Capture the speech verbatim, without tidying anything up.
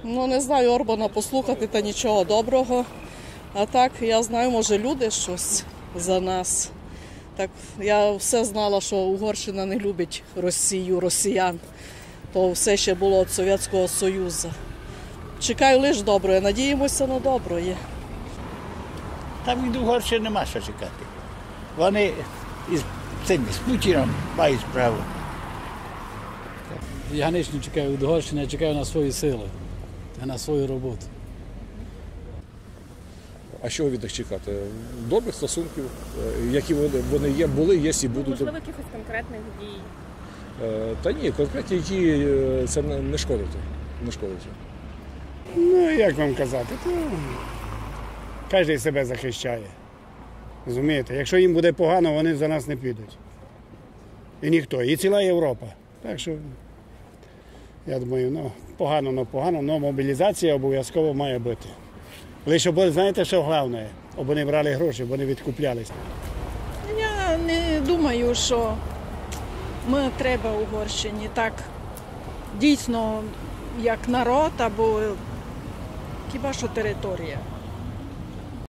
Ну, не знаю, Орбана послухати, та нічого доброго. А так, я знаю, може, люди щось за нас. Так, я все знала, що Угорщина не любить Росію, росіян. То все ще було від Совєтського Союзу. Чекаю лише доброго, надіємося на доброе. Там від Угорщини нема що чекати. Вони із цим, з Путіном мають справу. Я ніч не чекаю від Угорщини, я чекаю на свої сили, на свою роботу. А що від них чекати? Добрих стосунків, які вони, вони є, були, є і будуть. Можливо, якихось конкретних дій? Та ні, конкретні дії це не шкодить. Не шкодить. Ну, як вам казати, то кожен себе захищає. Розумієте? Якщо їм буде погано, вони за нас не підуть. І ніхто, і ціла Європа. Так що, я думаю, ну, погано, ну погано, але мобілізація обов'язково має бути. Лише, бо, знаєте, що головне? Аби вони брали гроші, бо не відкуплялися. Я не думаю, що ми треба Угорщині так дійсно як народ або хіба що територія.